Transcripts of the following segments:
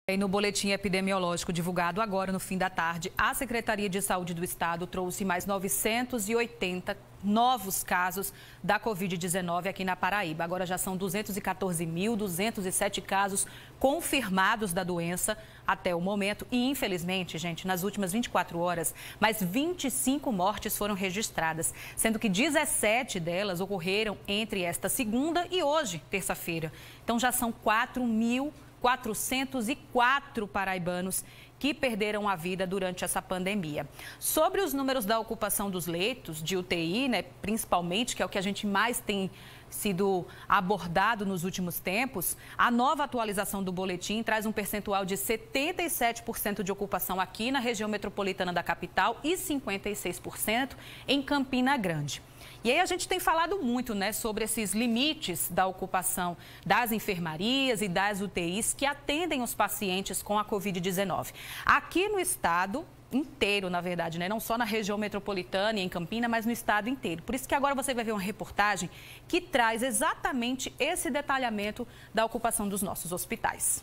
E no boletim epidemiológico divulgado agora no fim da tarde, a Secretaria de Saúde do Estado trouxe mais 980 novos casos da Covid-19 aqui na Paraíba. Agora já são 214.207 casos confirmados da doença até o momento. E, infelizmente, gente, nas últimas 24 horas, mais 25 mortes foram registradas, sendo que 17 delas ocorreram entre esta segunda e hoje, terça-feira. Então já são 4.404 paraibanos que perderam a vida durante essa pandemia. Sobre os números da ocupação dos leitos de UTI, principalmente, que é o que a gente mais tem sido abordado nos últimos tempos, a nova atualização do boletim traz um percentual de 77% de ocupação aqui na região metropolitana da capital e 56% em Campina Grande. E aí a gente tem falado muito, sobre esses limites da ocupação das enfermarias e das UTIs que atendem os pacientes com a Covid-19. Aqui no estado inteiro, na verdade, não só na região metropolitana e em Campina, mas no estado inteiro. Por isso que agora você vai ver uma reportagem que traz exatamente esse detalhamento da ocupação dos nossos hospitais.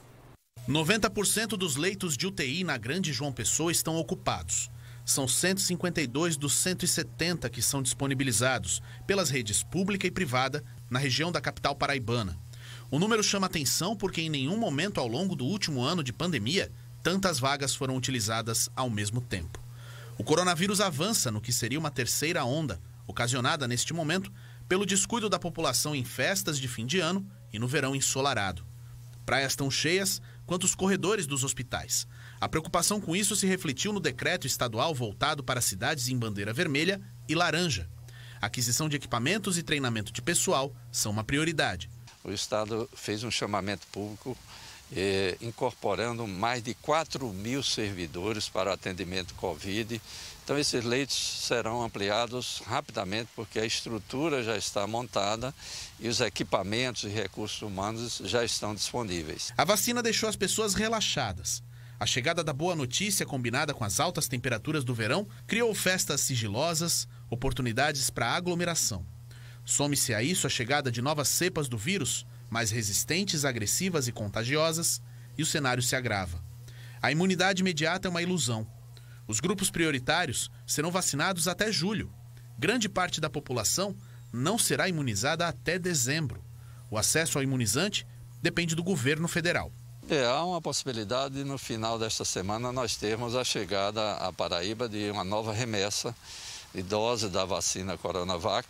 90% dos leitos de UTI na Grande João Pessoa estão ocupados. São 152 dos 170 que são disponibilizados pelas redes pública e privada na região da capital paraibana. O número chama atenção porque em nenhum momento ao longo do último ano de pandemia, tantas vagas foram utilizadas ao mesmo tempo. O coronavírus avança no que seria uma terceira onda, ocasionada neste momento pelo descuido da população em festas de fim de ano e no verão ensolarado. Praias tão cheias quanto os corredores dos hospitais. A preocupação com isso se refletiu no decreto estadual voltado para cidades em bandeira vermelha e laranja. A aquisição de equipamentos e treinamento de pessoal são uma prioridade. O Estado fez um chamamento público incorporando mais de 4.000 servidores para o atendimento Covid. Então, esses leitos serão ampliados rapidamente porque a estrutura já está montada e os equipamentos e recursos humanos já estão disponíveis. A vacina deixou as pessoas relaxadas. A chegada da boa notícia, combinada com as altas temperaturas do verão, criou festas sigilosas, oportunidades para aglomeração. Some-se a isso a chegada de novas cepas do vírus, mais resistentes, agressivas e contagiosas, e o cenário se agrava. A imunidade imediata é uma ilusão. Os grupos prioritários serão vacinados até julho. Grande parte da população não será imunizada até dezembro. O acesso ao imunizante depende do governo federal. Há uma possibilidade de, no final desta semana, nós termos a chegada à Paraíba de uma nova remessa de dose da vacina Coronavac.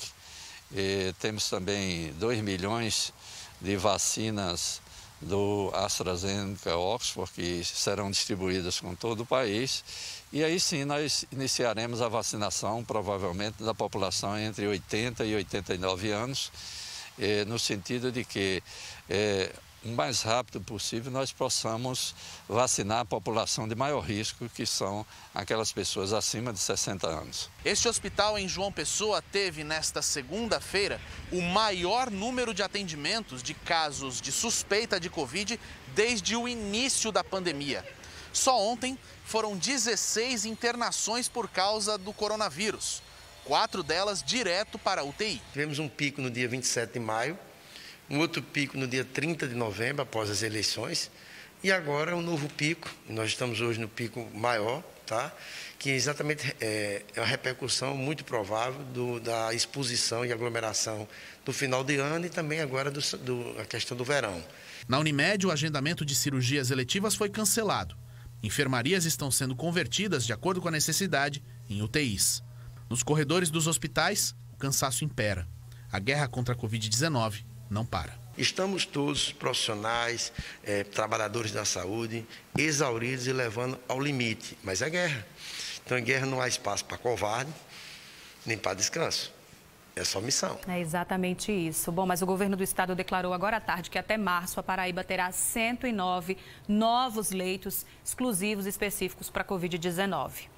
Temos também 2 milhões de vacinas do AstraZeneca Oxford, que serão distribuídas com todo o país. E aí sim nós iniciaremos a vacinação, provavelmente, da população entre 80 e 89 anos, no sentido de que o mais rápido possível nós possamos vacinar a população de maior risco, que são aquelas pessoas acima de 60 anos. Este hospital em João Pessoa teve, nesta segunda-feira, o maior número de atendimentos de casos de suspeita de Covid desde o início da pandemia. Só ontem foram 16 internações por causa do coronavírus, 4 delas direto para a UTI. Tivemos um pico no dia 27 de maio, um outro pico no dia 30 de novembro, após as eleições, e agora um novo pico. Nós estamos hoje no pico maior, que exatamente é uma repercussão muito provável da exposição e aglomeração do final de ano e também agora a questão do verão. Na Unimed, o agendamento de cirurgias eletivas foi cancelado. Enfermarias estão sendo convertidas, de acordo com a necessidade, em UTIs. Nos corredores dos hospitais, o cansaço impera. A guerra contra a Covid-19 não para. Estamos todos profissionais, trabalhadores da saúde, exauridos e levando ao limite. Mas é guerra. Então, em guerra não há espaço para covarde, nem para descanso. É só missão. É exatamente isso. Bom, mas o governo do estado declarou agora à tarde que até março a Paraíba terá 109 novos leitos exclusivos específicos para a Covid-19.